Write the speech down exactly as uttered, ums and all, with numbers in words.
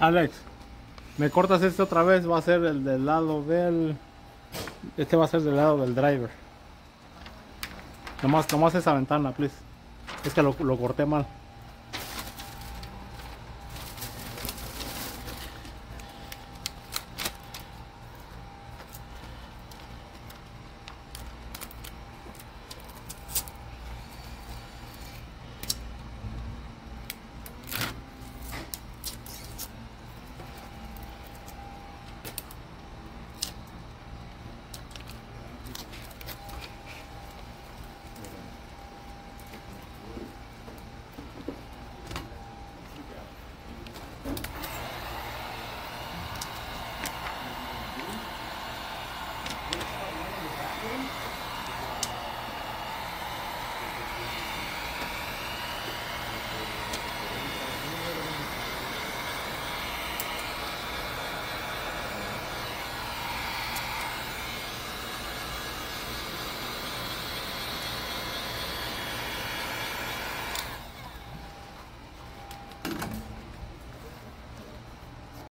Alex, me cortas este otra vez, va a ser el del lado del... Este va a ser del lado del driver. Nomás, nomás esa ventana, please. Es que lo, lo corté mal.